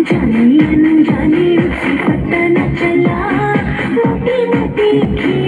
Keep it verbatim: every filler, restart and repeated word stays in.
जानी अनजानी उसे पता न चला, मोटी मोटी अखियाँ